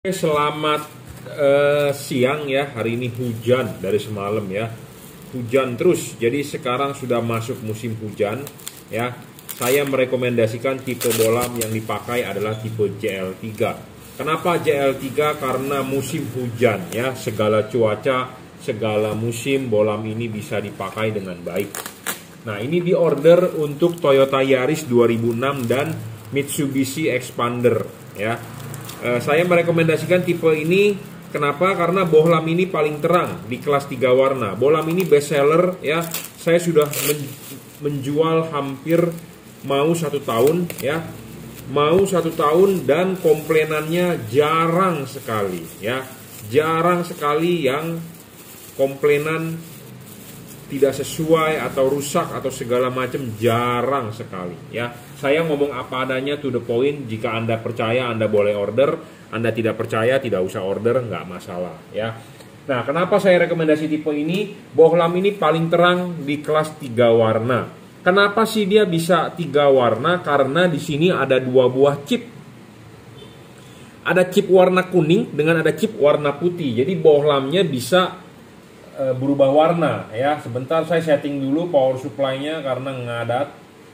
Selamat siang ya. Hari ini hujan dari semalam ya. Hujan terus. Jadi sekarang sudah masuk musim hujan ya. Saya merekomendasikan tipe bolam yang dipakai adalah tipe JL3. Kenapa JL3? Karena musim hujan ya. Segala cuaca, segala musim bolam ini bisa dipakai dengan baik. Nah, ini diorder untuk Toyota Yaris 2006 dan Mitsubishi Expander ya. Saya merekomendasikan tipe ini. Kenapa? Karena bohlam ini paling terang di kelas 3 warna. Bohlam ini best seller ya. Saya sudah menjual hampir mau 1 tahun ya. Mau 1 tahun dan komplainannya jarang sekali ya. Jarang sekali yang komplainan tidak sesuai atau rusak atau segala macam, jarang sekali ya. Saya ngomong apa adanya, to the point. Jika Anda percaya Anda boleh order, Anda tidak percaya tidak usah order, nggak masalah ya. Nah, kenapa saya rekomendasi tipe ini? Bohlam ini paling terang di kelas 3 warna. Kenapa sih dia bisa 3 warna? Karena di sini ada 2 buah chip. Ada chip warna kuning dengan ada chip warna putih. Jadi bohlamnya bisa berubah warna ya. Sebentar saya setting dulu power supply-nya karena ngadat.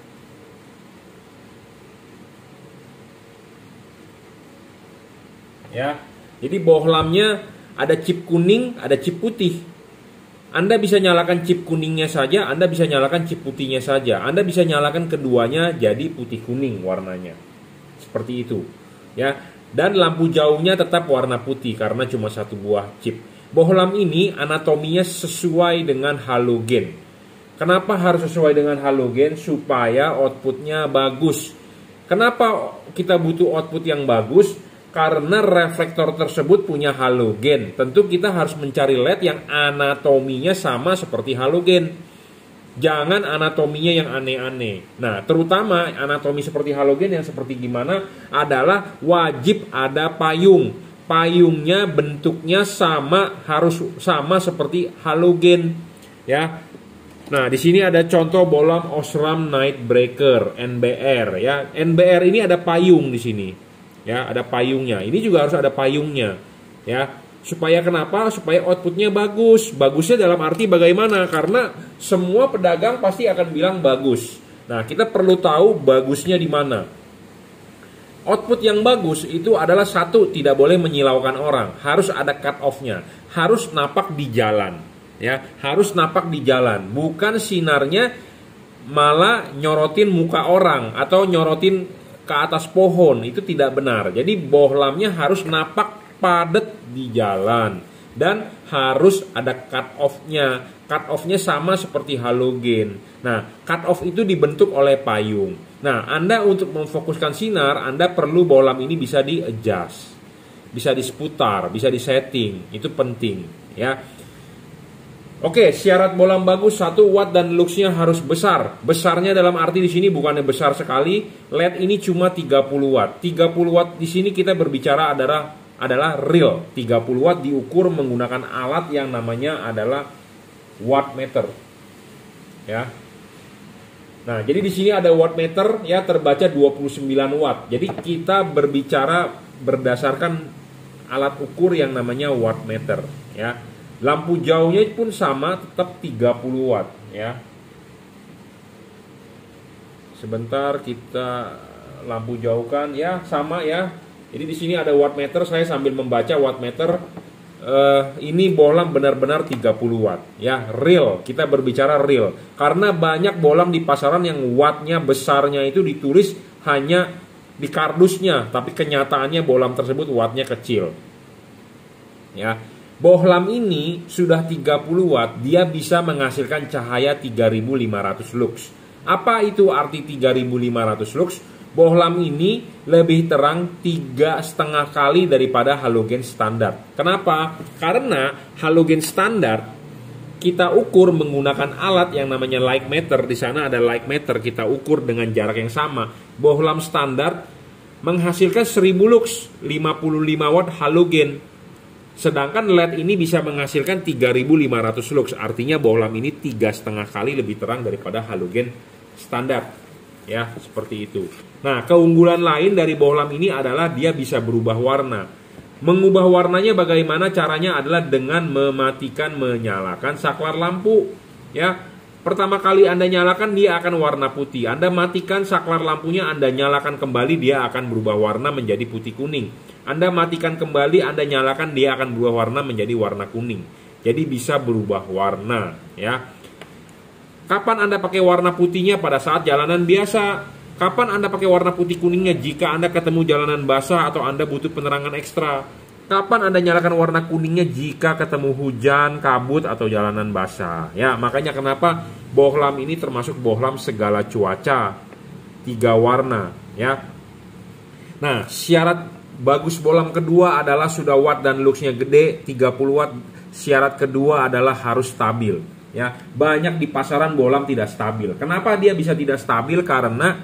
Ya. Jadi bohlamnya ada chip kuning, ada chip putih. Anda bisa nyalakan chip kuningnya saja, Anda bisa nyalakan chip putihnya saja. Anda bisa nyalakan keduanya jadi putih kuning warnanya. Seperti itu. Ya. Dan lampu jauhnya tetap warna putih karena cuma 1 buah chip. Bohlam ini anatominya sesuai dengan halogen. Kenapa harus sesuai dengan halogen? Supaya outputnya bagus. Kenapa kita butuh output yang bagus? Karena reflektor tersebut punya halogen. Tentu kita harus mencari LED yang anatominya sama seperti halogen. Jangan anatominya yang aneh-aneh. Nah, terutama anatomi seperti halogen yang seperti gimana adalah wajib ada payung. Payungnya bentuknya sama, harus sama seperti halogen ya. Nah, di sini ada contoh bohlam Osram Night Breaker NBR ya. NBR ini ada payung di sini. Ya, ada payungnya. Ini juga harus ada payungnya ya. Supaya kenapa? Supaya outputnya bagus. Bagusnya dalam arti bagaimana? Karena semua pedagang pasti akan bilang bagus. Nah, kita perlu tahu bagusnya di mana. Output yang bagus itu adalah satu, tidak boleh menyilaukan orang, harus ada cut off-nya, harus napak di jalan, ya, harus napak di jalan, bukan sinarnya malah nyorotin muka orang atau nyorotin ke atas pohon, itu tidak benar. Jadi bohlamnya harus napak padat di jalan dan harus ada cut off-nya. Cut off-nya sama seperti halogen. Nah, cut off itu dibentuk oleh payung. Nah, Anda untuk memfokuskan sinar, Anda perlu bohlam ini bisa di-adjust, bisa diseputar, bisa disetting. Itu penting, ya. Oke, syarat bohlam bagus 1 watt dan luxnya harus besar. Besarnya dalam arti di sini bukannya besar sekali. LED ini cuma 30 watt. 30 watt di sini kita berbicara adalah real. 30 watt diukur menggunakan alat yang namanya adalah wattmeter. Ya. Nah, jadi di sini ada wattmeter ya, terbaca 29 watt. Jadi kita berbicara berdasarkan alat ukur yang namanya wattmeter ya. Lampu jauhnya pun sama, tetap 30 watt ya. Sebentar kita lampu jauhkan ya, sama ya. Jadi di sini ada wattmeter, saya sambil membaca wattmeter. Ini bohlam benar-benar 30 watt ya, real. Kita berbicara real karena banyak bohlam di pasaran yang wattnya besarnya itu ditulis hanya di kardusnya, tapi kenyataannya bohlam tersebut wattnya kecil ya. Bohlam ini sudah 30 watt, dia bisa menghasilkan cahaya 3500 lux. Apa itu arti 3500 lux? Bohlam ini lebih terang 3,5 kali daripada halogen standar. Kenapa? Karena halogen standar kita ukur menggunakan alat yang namanya light meter. Di sana ada light meter, kita ukur dengan jarak yang sama. Bohlam standar menghasilkan 1000 lux, 55 watt halogen. Sedangkan LED ini bisa menghasilkan 3500 lux. Artinya bohlam ini 3,5 kali lebih terang daripada halogen standar. Ya, seperti itu. Nah, keunggulan lain dari bohlam ini adalah dia bisa berubah warna. Mengubah warnanya bagaimana caranya adalah dengan mematikan menyalakan saklar lampu. Ya, pertama kali Anda nyalakan dia akan warna putih. Anda matikan saklar lampunya, Anda nyalakan kembali, dia akan berubah warna menjadi putih kuning. Anda matikan kembali, Anda nyalakan, dia akan berubah warna menjadi warna kuning. Jadi bisa berubah warna, ya. Kapan Anda pakai warna putihnya? Pada saat jalanan biasa. Kapan Anda pakai warna putih kuningnya? Jika Anda ketemu jalanan basah atau Anda butuh penerangan ekstra. Kapan Anda nyalakan warna kuningnya? Jika ketemu hujan, kabut, atau jalanan basah. Ya, makanya kenapa bohlam ini termasuk bohlam segala cuaca. 3 warna, ya. Nah, syarat bagus bohlam kedua adalah sudah watt dan luxnya gede, 30 watt. Syarat kedua adalah harus stabil. Ya, banyak di pasaran bohlam tidak stabil. Kenapa dia bisa tidak stabil? Karena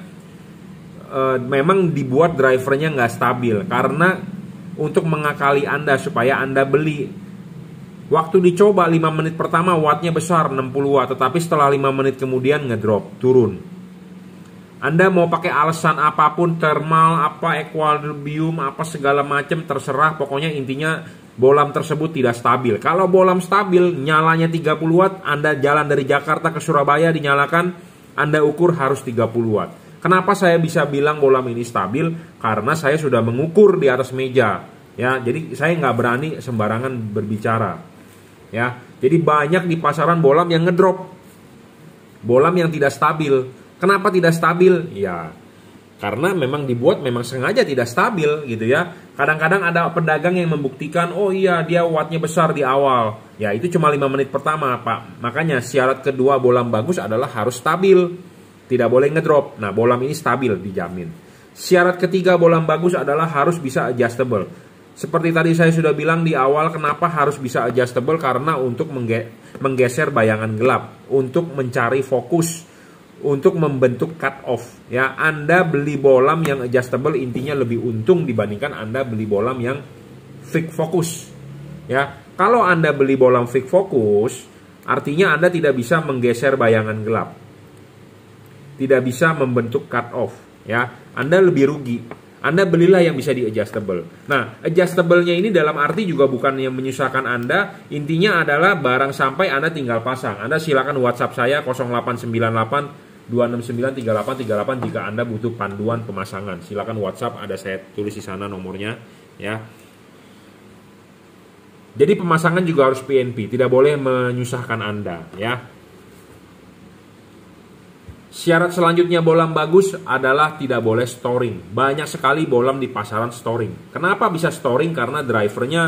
memang dibuat drivernya nggak stabil. Karena untuk mengakali Anda supaya Anda beli, waktu dicoba 5 menit pertama wattnya besar 60 watt, tetapi setelah 5 menit kemudian ngedrop, turun. Anda mau pakai alasan apapun, thermal, apa equilibrium, apa segala macam, terserah. Pokoknya intinya bohlam tersebut tidak stabil. Kalau bohlam stabil, nyalanya 30 watt, Anda jalan dari Jakarta ke Surabaya dinyalakan, Anda ukur harus 30 watt. Kenapa saya bisa bilang bohlam ini stabil? Karena saya sudah mengukur di atas meja. Ya, jadi saya nggak berani sembarangan berbicara. Ya, jadi banyak di pasaran bohlam yang ngedrop, bohlam yang tidak stabil. Kenapa tidak stabil? Ya, karena memang dibuat memang sengaja tidak stabil gitu ya. Kadang-kadang ada pedagang yang membuktikan, oh iya dia wattnya besar di awal. Ya, itu cuma 5 menit pertama, Pak. Makanya syarat kedua bohlam bagus adalah harus stabil. Tidak boleh ngedrop. Nah, bohlam ini stabil, dijamin. Syarat ketiga bohlam bagus adalah harus bisa adjustable. Seperti tadi saya sudah bilang di awal, kenapa harus bisa adjustable? Karena untuk menggeser bayangan gelap, untuk mencari fokus, untuk membentuk cut off. Ya, Anda beli bohlam yang adjustable intinya lebih untung dibandingkan Anda beli bohlam yang fix fokus. Ya, kalau Anda beli bohlam fix fokus, artinya Anda tidak bisa menggeser bayangan gelap, tidak bisa membentuk cut off, ya. Anda lebih rugi. Anda belilah yang bisa di adjustable. Nah, adjustable-nya ini dalam arti juga bukan yang menyusahkan Anda. Intinya adalah barang sampai Anda tinggal pasang. Anda silakan WhatsApp saya 0898 269 3838 jika Anda butuh panduan pemasangan. Silakan WhatsApp, ada saya tulis di sana nomornya, ya. Jadi pemasangan juga harus PNP, tidak boleh menyusahkan Anda, ya. Syarat selanjutnya bohlam bagus adalah tidak boleh storing. Banyak sekali bohlam di pasaran storing. Kenapa bisa storing? Karena drivernya,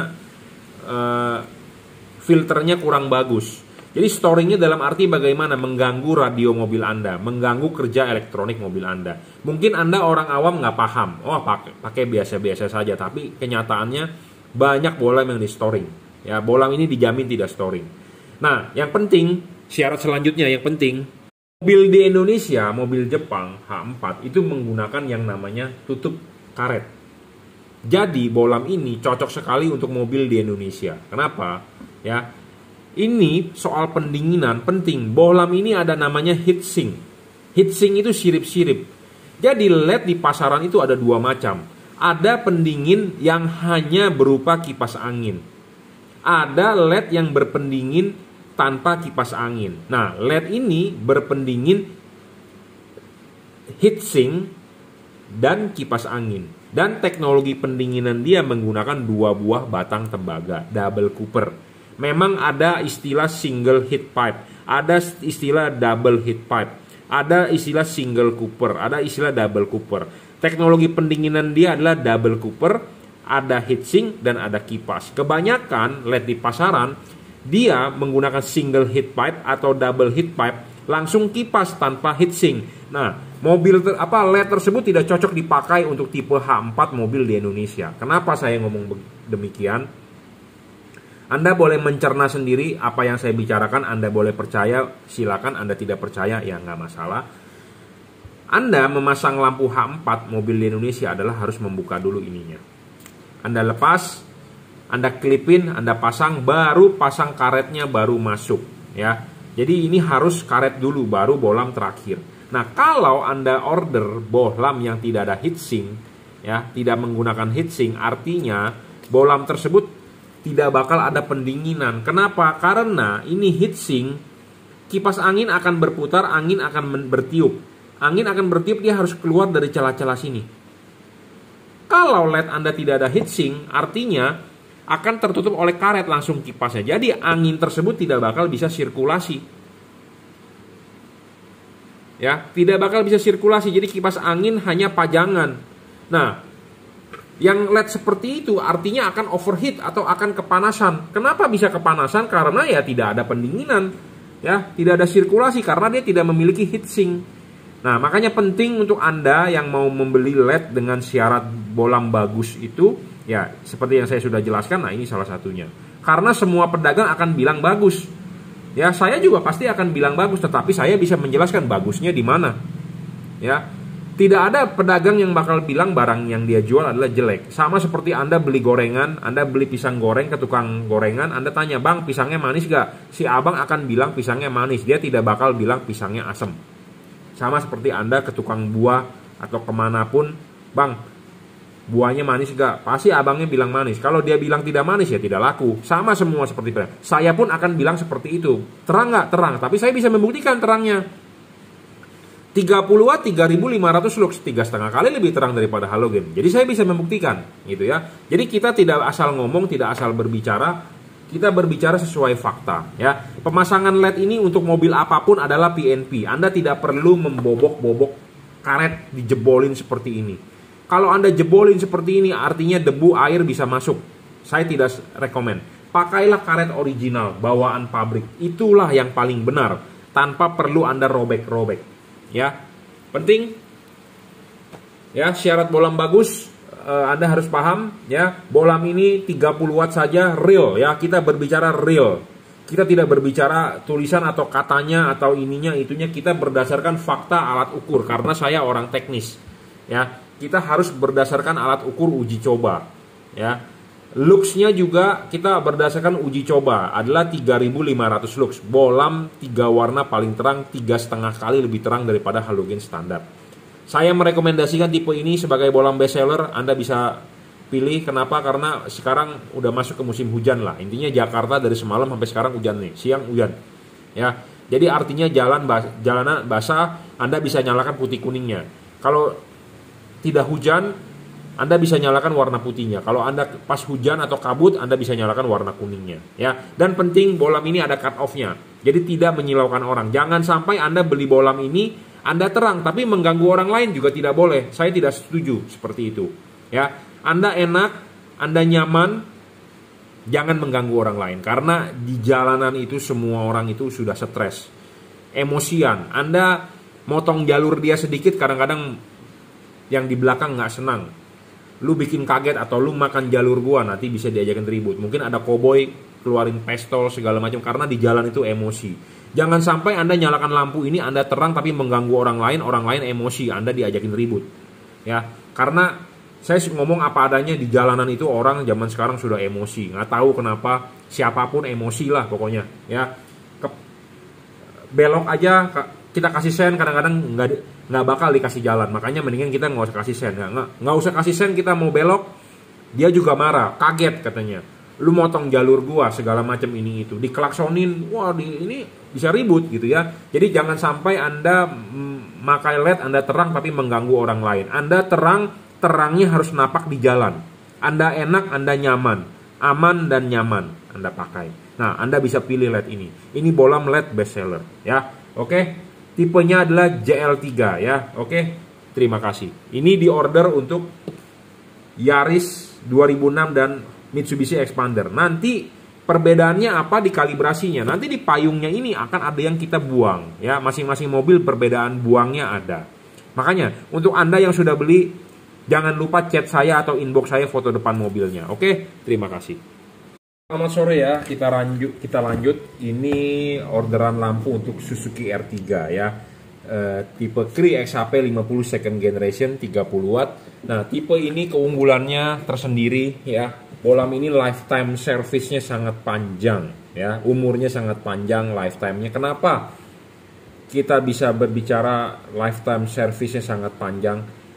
filternya kurang bagus. Jadi storingnya dalam arti bagaimana? Mengganggu radio mobil Anda, mengganggu kerja elektronik mobil Anda. Mungkin Anda orang awam nggak paham. Oh, pakai biasa-biasa saja. Tapi kenyataannya banyak bohlam yang di storing. Ya, bohlam ini dijamin tidak storing. Nah, yang penting, syarat selanjutnya yang penting, mobil di Indonesia, mobil Jepang H4 itu menggunakan yang namanya tutup karet. Jadi bohlam ini cocok sekali untuk mobil di Indonesia. Kenapa? Ya, ini soal pendinginan penting. Bohlam ini ada namanya heatsink. Heatsink itu sirip-sirip. Jadi LED di pasaran itu ada 2 macam. Ada pendingin yang hanya berupa kipas angin. Ada LED yang berpendingin tanpa kipas angin. Nah, LED ini berpendingin heatsink dan kipas angin. Dan teknologi pendinginan dia menggunakan 2 buah batang tembaga, double cooper. Memang ada istilah single heat pipe, ada istilah double heat pipe, ada istilah single cooper, ada istilah double cooper. Teknologi pendinginan dia adalah double cooper, ada heatsink dan ada kipas. Kebanyakan LED di pasaran dia menggunakan single heat pipe atau double heat pipe, langsung kipas tanpa heatsink. Nah, LED tersebut tidak cocok dipakai untuk tipe H4 mobil di Indonesia. Kenapa saya ngomong demikian? Anda boleh mencerna sendiri apa yang saya bicarakan. Anda boleh percaya, silakan. Anda tidak percaya, ya nggak masalah. Anda memasang lampu H4 mobil di Indonesia adalah harus membuka dulu ininya. Anda lepas, Anda klipin, Anda pasang, baru pasang karetnya baru masuk, ya. Jadi ini harus karet dulu baru bohlam terakhir. Nah, kalau Anda order bohlam yang tidak ada heatsink, ya, tidak menggunakan heatsink, artinya bolam tersebut tidak bakal ada pendinginan. Kenapa? Karena ini heatsink, kipas angin akan berputar, angin akan bertiup. Angin akan bertiup, dia harus keluar dari celah-celah sini. Kalau LED Anda tidak ada heatsink, artinya akan tertutup oleh karet langsung kipasnya. Jadi angin tersebut tidak bakal bisa sirkulasi. Ya, tidak bakal bisa sirkulasi. Jadi kipas angin hanya pajangan. Nah, yang LED seperti itu artinya akan overheat atau akan kepanasan. Kenapa bisa kepanasan? Karena ya tidak ada pendinginan. Ya, tidak ada sirkulasi karena dia tidak memiliki heatsink. Nah, makanya penting untuk Anda yang mau membeli LED dengan syarat bolam bagus itu, ya seperti yang saya sudah jelaskan, nah ini salah satunya. Karena semua pedagang akan bilang bagus. Ya, saya juga pasti akan bilang bagus, tetapi saya bisa menjelaskan bagusnya di mana. Ya, tidak ada pedagang yang bakal bilang barang yang dia jual adalah jelek. Sama seperti Anda beli gorengan, Anda beli pisang goreng ke tukang gorengan, Anda tanya, "Bang, pisangnya manis gak?" Si abang akan bilang pisangnya manis, dia tidak bakal bilang pisangnya asam. Sama seperti Anda ke tukang buah atau kemanapun, "Bang, buahnya manis gak?" Pasti abangnya bilang manis. Kalau dia bilang tidak manis, ya tidak laku. Sama semua seperti itu. Saya pun akan bilang seperti itu. Terang gak? Terang. Tapi saya bisa membuktikan terangnya. 30 watt 3500 lux, 3,5 kali lebih terang daripada halogen. Jadi saya bisa membuktikan, gitu ya. Jadi kita tidak asal ngomong, tidak asal berbicara. Kita berbicara sesuai fakta, ya. Pemasangan LED ini untuk mobil apapun adalah PNP. Anda tidak perlu membobok-bobok karet dijebolin seperti ini. Kalau Anda jebolin seperti ini, artinya debu air bisa masuk. Saya tidak rekomen. Pakailah karet original, bawaan pabrik. Itulah yang paling benar, tanpa perlu Anda robek-robek. Ya, penting. Ya, syarat bolam bagus. Anda harus paham, ya, bolam ini 30 watt saja real, ya, kita berbicara real. Kita tidak berbicara tulisan atau katanya atau ininya itunya, kita berdasarkan fakta alat ukur karena saya orang teknis, ya. Kita harus berdasarkan alat ukur uji coba, ya. Luxnya juga kita berdasarkan uji coba adalah 3500 lux. Bolam 3 warna paling terang, 3,5 kali lebih terang daripada halogen standar. Saya merekomendasikan tipe ini sebagai bolam best seller. Anda bisa pilih. Kenapa? Karena sekarang udah masuk ke musim hujan lah. Intinya Jakarta dari semalam sampai sekarang hujan nih. Siang hujan. Ya. Jadi artinya jalanan basah, Anda bisa nyalakan putih kuningnya. Kalau tidak hujan, Anda bisa nyalakan warna putihnya. Kalau Anda pas hujan atau kabut, Anda bisa nyalakan warna kuningnya. Ya. Dan penting bolam ini ada cut off-nya. Jadi tidak menyilaukan orang. Jangan sampai Anda beli bolam ini Anda terang tapi mengganggu orang lain, juga tidak boleh. Saya tidak setuju seperti itu. Ya, Anda enak, Anda nyaman, jangan mengganggu orang lain. Karena di jalanan itu semua orang itu sudah stres, emosian. Anda motong jalur dia sedikit, kadang-kadang yang di belakang nggak senang. Lu bikin kaget atau lu makan jalur gua, nanti bisa diajakin ribut. Mungkin ada koboi keluarin pistol segala macam karena di jalan itu emosi. Jangan sampai Anda nyalakan lampu ini, Anda terang tapi mengganggu orang lain emosi, Anda diajakin ribut. Ya, karena saya ngomong apa adanya, di jalanan itu orang zaman sekarang sudah emosi, nggak tahu kenapa, siapapun emosi lah pokoknya. Ya, belok aja kita kasih sen, kadang-kadang nggak bakal dikasih jalan, makanya mendingan kita nggak usah kasih sen, nggak usah kasih sen, kita mau belok, dia juga marah, kaget katanya. Lu motong jalur gua segala macam ini itu, dikelaksonin, wah ini bisa ribut gitu ya. Jadi jangan sampai Anda memakai LED, Anda terang tapi mengganggu orang lain. Anda terangnya harus napak di jalan. Anda enak, Anda nyaman, aman dan nyaman Anda pakai. Nah, Anda bisa pilih LED ini. Ini bolam LED best seller, ya. Oke. Tipenya adalah JL3 ya. Oke. Terima kasih. Ini diorder untuk Yaris 2006 dan Mitsubishi Expander. Nanti perbedaannya apa di kalibrasinya. Nanti di payungnya ini akan ada yang kita buang. Ya, masing-masing mobil perbedaan buangnya ada. Makanya untuk Anda yang sudah beli, jangan lupa chat saya atau inbox saya foto depan mobilnya. Oke, terima kasih. Selamat sore ya. Kita lanjut. Ini orderan lampu untuk Suzuki R3 ya. Tipe Cree XHP 50 second generation 30 watt. Nah, tipe ini keunggulannya tersendiri ya. Bolam ini lifetime service-nya sangat panjang ya, umurnya sangat panjang lifetime-nya. Kenapa kita bisa berbicara lifetime service-nya sangat panjang?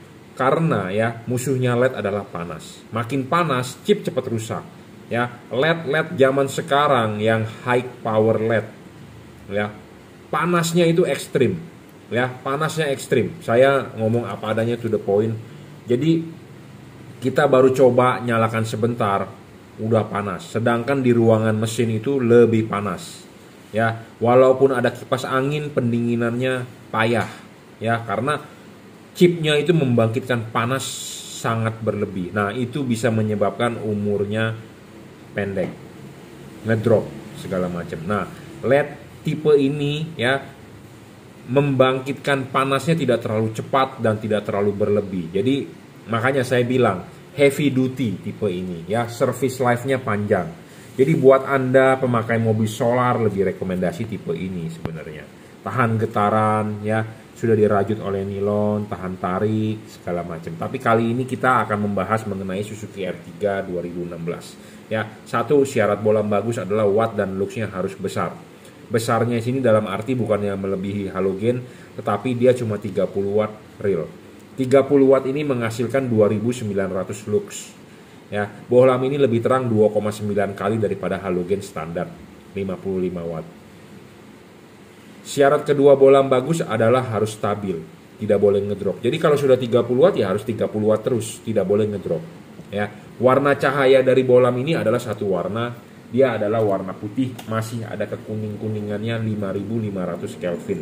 Karena ya musuhnya LED adalah panas. Makin panas, chip cepat rusak. Ya, LED zaman sekarang yang high power LED, ya panasnya itu ekstrim. Ya, panasnya ekstrim. Saya ngomong apa adanya, to the point. Jadi kita baru coba nyalakan sebentar, udah panas. Sedangkan di ruangan mesin itu lebih panas. Ya, walaupun ada kipas angin, pendinginannya payah. Ya, karena chipnya itu membangkitkan panas sangat berlebih. Nah, itu bisa menyebabkan umurnya pendek, ngedrop segala macam. Nah, LED tipe ini ya membangkitkan panasnya tidak terlalu cepat dan tidak terlalu berlebih. Jadi makanya saya bilang heavy duty tipe ini ya, service life-nya panjang. Jadi buat Anda pemakai mobil solar lebih rekomendasi tipe ini sebenarnya. Tahan getaran ya, sudah dirajut oleh nilon, tahan tarik, segala macam. Tapi kali ini kita akan membahas mengenai Suzuki R3 2016. Ya, satu syarat bolam bagus adalah watt dan luxnya harus besar. Besarnya sini dalam arti bukannya melebihi halogen, tetapi dia cuma 30 watt real. 30 watt ini menghasilkan 2900 lux. Ya, bohlam ini lebih terang 2,9 kali daripada halogen standar 55 watt. Syarat kedua bohlam bagus adalah harus stabil, tidak boleh ngedrop. Jadi kalau sudah 30 watt ya harus 30 watt terus, tidak boleh ngedrop. Ya, warna cahaya dari bohlam ini adalah satu warna, dia adalah warna putih, masih ada kekuning-kuningannya 5500 Kelvin.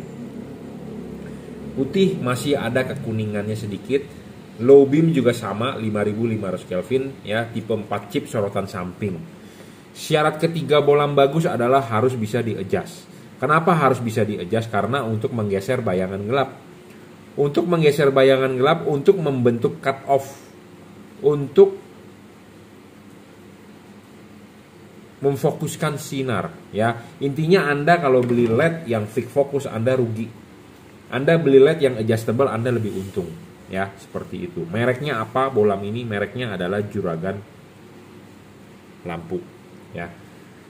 Putih masih ada kekuningannya sedikit. Low beam juga sama 5500 Kelvin ya, tipe 4 chip sorotan samping. Syarat ketiga bohlam bagus adalah harus bisa di-adjust. Kenapa harus bisa di-adjust? Karena untuk menggeser bayangan gelap. Untuk menggeser bayangan gelap, untuk membentuk cut off, untuk memfokuskan sinar ya. Intinya Anda kalau beli LED yang fix fokus Anda rugi. Anda beli LED yang adjustable Anda lebih untung ya, seperti itu. Mereknya apa bohlam ini? Mereknya adalah Juragan lampu ya.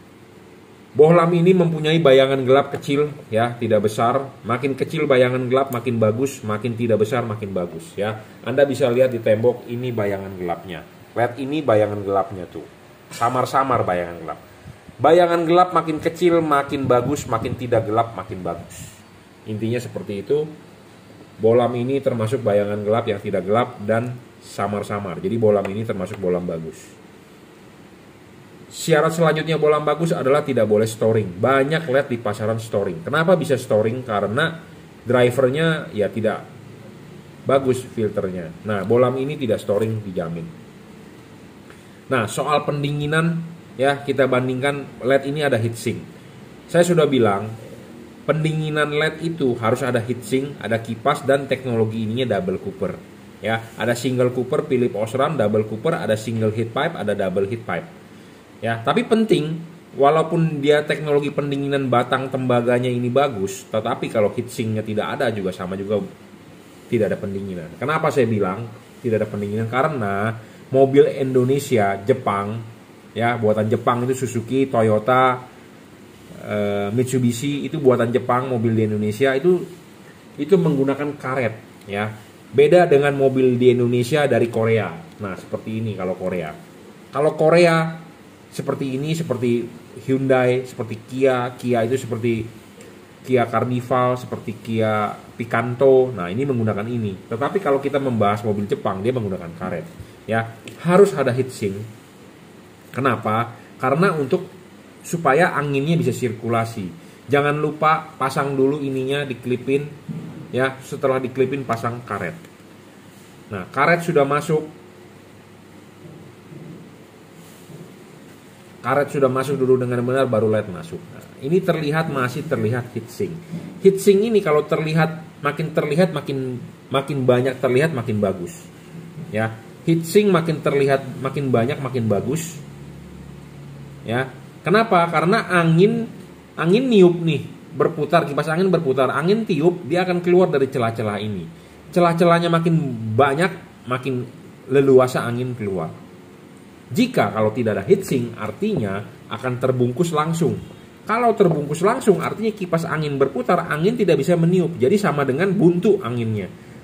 Bohlam ini mempunyai bayangan gelap kecil ya, tidak besar. Makin kecil bayangan gelap makin bagus, makin tidak besar makin bagus ya. Anda bisa lihat di tembok ini bayangan gelapnya. LED ini bayangan gelapnya tuh. Samar-samar bayangan gelap. Bayangan gelap makin kecil makin bagus, makin tidak gelap makin bagus. Intinya seperti itu. Bohlam ini termasuk bayangan gelap yang tidak gelap dan samar-samar. Jadi bohlam ini termasuk bohlam bagus. Syarat selanjutnya bohlam bagus adalah tidak boleh storing. Banyak LED di pasaran storing. Kenapa bisa storing? Karena drivernya ya tidak bagus filternya. Nah, bohlam ini tidak storing dijamin. Nah, soal pendinginan ya, kita bandingkan LED ini ada heatsink. Saya sudah bilang pendinginan LED itu harus ada heatsink, ada kipas dan teknologi ininya double cooper. Ya, ada single cooper Philips Osram, double cooper, ada single heat pipe, ada double heat pipe. Ya, tapi penting, walaupun dia teknologi pendinginan batang tembaganya ini bagus, tetapi kalau heatsinknya tidak ada juga sama juga tidak ada pendinginan. Kenapa saya bilang tidak ada pendinginan? Karena mobil Indonesia, Jepang, ya buatan Jepang itu Suzuki, Toyota, Mitsubishi itu buatan Jepang, mobil di Indonesia itu menggunakan karet, ya. Beda dengan mobil di Indonesia dari Korea. Nah, seperti ini kalau Korea. Kalau Korea seperti ini, seperti Hyundai, seperti Kia itu seperti Kia Carnival, seperti Kia Picanto. Nah, ini menggunakan ini. Tetapi kalau kita membahas mobil Jepang, dia menggunakan karet. Ya, harus ada heatsink. Kenapa? Karena supaya anginnya bisa sirkulasi. Jangan lupa pasang dulu ininya, diklipin. Ya, setelah diklipin pasang karet. Nah, karet sudah masuk. Karet sudah masuk dulu dengan benar, baru LED masuk. Nah, ini masih terlihat heatsink. Heatsink ini kalau makin banyak terlihat makin bagus. Ya, heatsink makin terlihat makin banyak makin bagus. Ya, kenapa? Karena angin niup nih, berputar, kipas angin berputar, angin tiup, dia akan keluar dari celah-celah ini. Celah-celahnya makin banyak, makin leluasa angin keluar. Jika kalau tidak ada heatsink, artinya akan terbungkus langsung. Kalau terbungkus langsung, artinya kipas angin berputar, angin tidak bisa meniup. Jadi sama dengan buntu anginnya.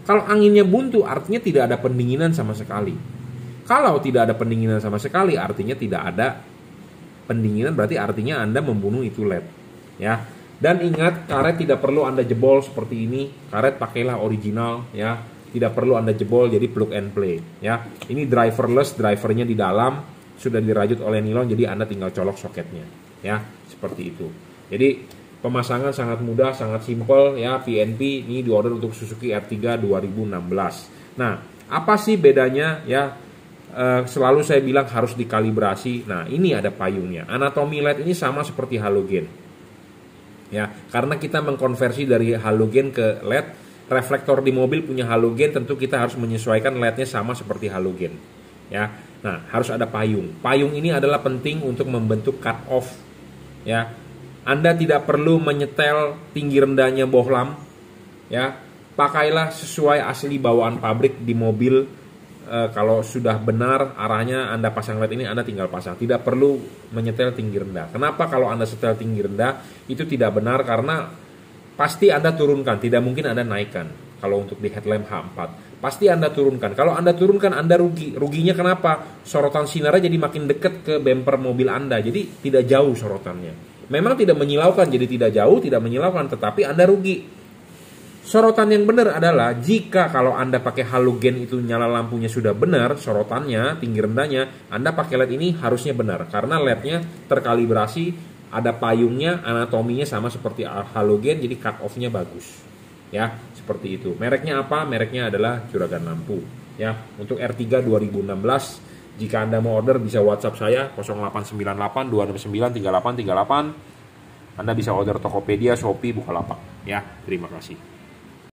Kalau anginnya buntu artinya tidak ada pendinginan sama sekali. Kalau tidak ada pendinginan sama sekali artinya tidak ada pendinginan, berarti artinya Anda membunuh itu LED ya. Dan ingat, karet tidak perlu Anda jebol seperti ini. Karet pakailah original ya. Tidak perlu Anda jebol, jadi plug and play ya. Ini driverless, drivernya di dalam sudah dirajut oleh nilon, jadi Anda tinggal colok soketnya ya, seperti itu. Jadi pemasangan sangat mudah, sangat simple ya. PNP ini diorder untuk Suzuki R3 2016. Nah, apa sih bedanya ya? Selalu saya bilang harus dikalibrasi. Nah, ini ada payungnya. Anatomi LED ini sama seperti halogen ya, karena kita mengkonversi dari halogen ke LED. Reflektor di mobil punya halogen, tentu kita harus menyesuaikan LED-nya sama seperti halogen ya. Nah, harus ada payung. Payung ini adalah penting untuk membentuk cut off ya. Anda tidak perlu menyetel tinggi rendahnya bohlam ya. Pakailah sesuai asli bawaan pabrik di mobil. Kalau sudah benar arahnya Anda pasang LED ini, Anda tinggal pasang. Tidak perlu menyetel tinggi rendah. Kenapa kalau Anda setel tinggi rendah? Itu tidak benar, karena pasti Anda turunkan. Tidak mungkin Anda naikkan. Kalau untuk di headlamp H4 pasti Anda turunkan. Kalau Anda turunkan Anda rugi. Ruginya kenapa? Sorotan sinarnya jadi makin dekat ke bumper mobil Anda. Jadi tidak jauh sorotannya. Memang tidak menyilaukan, jadi tidak jauh, tidak menyilaukan, tetapi Anda rugi. Sorotan yang benar adalah jika kalau Anda pakai halogen itu nyala lampunya sudah benar, sorotannya, tinggi rendahnya, Anda pakai LED ini harusnya benar. Karena LED-nya terkalibrasi, ada payungnya, anatominya sama seperti halogen, jadi cut off-nya bagus. Ya, seperti itu. Mereknya apa? Mereknya adalah Juragan Lampu. Ya, untuk R3 2016, jika Anda mau order bisa WhatsApp saya 0898 269 3838. Anda bisa order Tokopedia, Shopee, Bukalapak. Ya, terima kasih.